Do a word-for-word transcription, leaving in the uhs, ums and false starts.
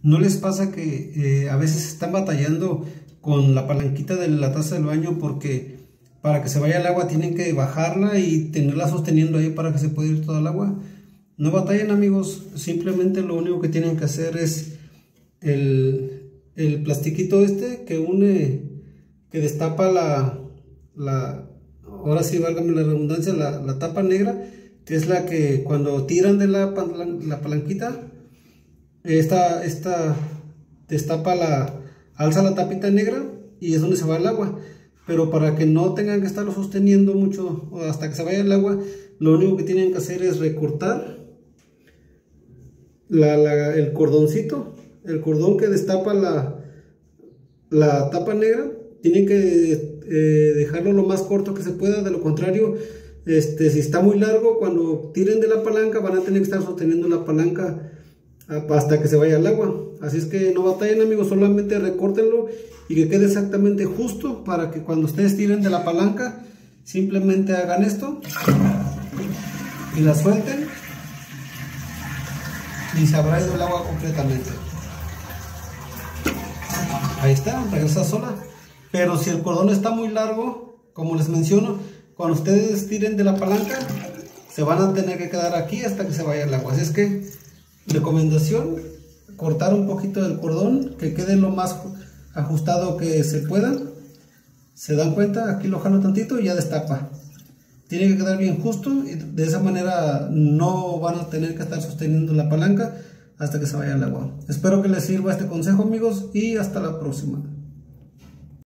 ¿No les pasa que eh, a veces están batallando con la palanquita de la taza del baño porque para que se vaya el agua tienen que bajarla y tenerla sosteniendo ahí para que se pueda ir toda el agua? No batallen, amigos, simplemente lo único que tienen que hacer es el, el plastiquito este que une, que destapa la, la ahora sí, válgame la redundancia, la, la tapa negra, que es la que cuando tiran de la, la palanquita, esta, esta destapa la, alza la tapita negra y es donde se va el agua. Pero para que no tengan que estarlo sosteniendo mucho hasta que se vaya el agua, lo único que tienen que hacer es recortar la, la, el cordoncito, el cordón que destapa la, la tapa negra. Tienen que eh, dejarlo lo más corto que se pueda, de lo contrario, este, si está muy largo, cuando tiren de la palanca van a tener que estar sosteniendo la palanca hasta que se vaya el agua. Así es que no batallen, amigos, solamente recórtenlo y que quede exactamente justo para que cuando ustedes tiren de la palanca simplemente hagan esto y la suelten y se habrá ido el agua completamente. Ahí está, regresa sola. Pero si el cordón está muy largo, como les menciono, cuando ustedes tiren de la palanca se van a tener que quedar aquí hasta que se vaya el agua. Así es que recomendación: cortar un poquito del cordón, que quede lo más ajustado que se pueda. Se dan cuenta, aquí lo jalo tantito y ya destapa. Tiene que quedar bien justo y de esa manera no van a tener que estar sosteniendo la palanca hasta que se vaya el agua. Espero que les sirva este consejo, amigos, y hasta la próxima.